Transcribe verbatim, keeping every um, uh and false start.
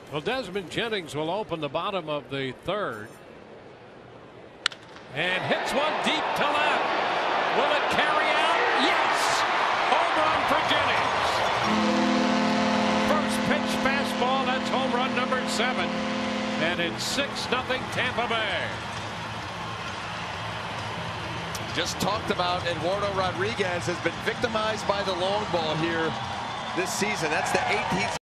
Well, Desmond Jennings will open the bottom of the third and hits one deep to left. Will it carry out? Yes! Home run for Jennings. First pitch fastball. That's home run number seven. And it's six nothing Tampa Bay. Just talked about Eduardo Rodriguez has been victimized by the long ball here this season. That's the eighteenth